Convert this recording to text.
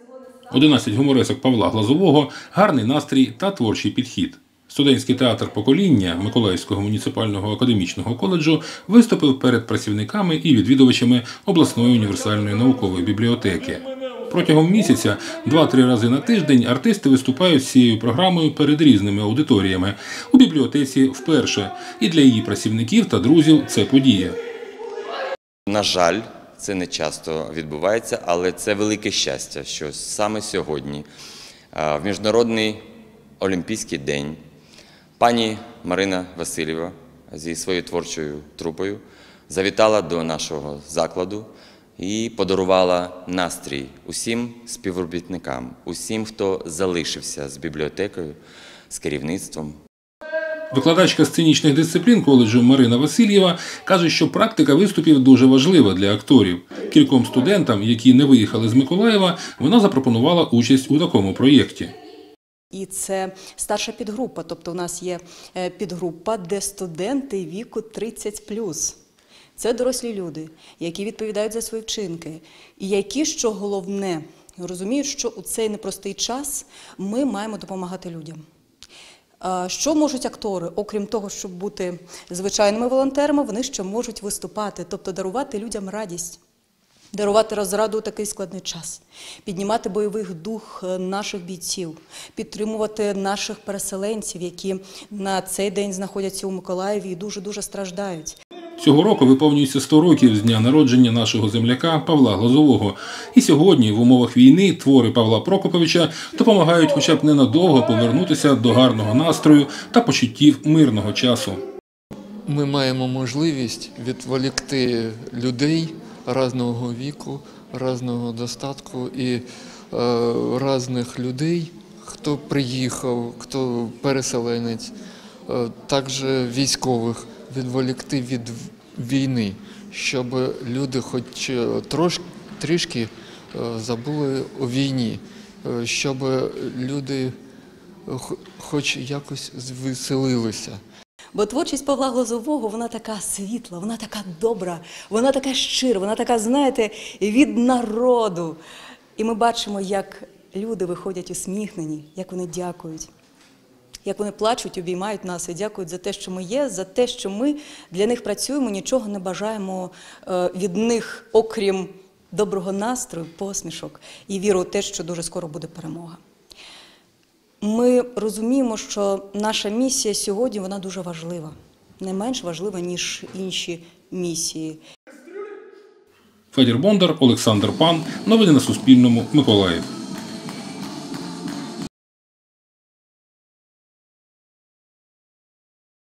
11 гуморесок Павла Глазового, гарний настрій та творчий підхід. Студентський театр «Покоління» Миколаївського муніципального академічного коледжу виступив перед працівниками і відвідувачами обласної універсальної наукової бібліотеки. Протягом місяця 2-3 рази на тиждень артисти виступають з цією програмою перед різними аудиторіями. У бібліотеці вперше. І для її працівників та друзів це подія. На жаль, це не часто відбувається, але це велике щастя, що саме сьогодні, в Міжнародний олімпійський день, пані Марина Васильєва зі своєю творчою трупою завітала до нашого закладу і подарувала настрій усім співробітникам, усім, хто залишився з бібліотекою, з керівництвом. Викладачка сценічних дисциплін коледжу Марина Васильєва каже, що практика виступів дуже важлива для акторів. Кільком студентам, які не виїхали з Миколаєва, вона запропонувала участь у такому проєкті. І це старша підгрупа, тобто у нас є підгрупа, де студенти віку 30+. Це дорослі люди, які відповідають за свої вчинки і які, що головне, розуміють, що у цей непростий час ми маємо допомагати людям. Що можуть актори? Окрім того, щоб бути звичайними волонтерами, вони ще можуть виступати, тобто дарувати людям радість, дарувати розраду у такий складний час, піднімати бойовий дух наших бійців, підтримувати наших переселенців, які на цей день знаходяться у Миколаєві і дуже-дуже страждають. Цього року виповнюється 100 років з дня народження нашого земляка Павла Глазового. І сьогодні, в умовах війни, твори Павла Прокоповича допомагають хоча б ненадовго повернутися до гарного настрою та почуттів мирного часу. Ми маємо можливість відволікти людей різного віку, різного достатку і різних людей, хто приїхав, хто переселенець, також військових, відволікти від війни, щоб люди хоч трішки забули у війні, щоб люди хоч якось звеселилися. Бо творчість Павла Глазового, вона така світла, вона така добра, вона така щира, вона така, знаєте, від народу. І ми бачимо, як люди виходять усміхнені, як вони дякують. Як вони плачуть, обіймають нас і дякують за те, що ми є, за те, що ми для них працюємо, нічого не бажаємо від них, окрім доброго настрою, посмішок і віру в те, що дуже скоро буде перемога. Ми розуміємо, що наша місія сьогодні, вона дуже важлива, не менш важлива, ніж інші місії. Федір Бондар, Олександр Пан. Новини на Суспільному. Миколаїв.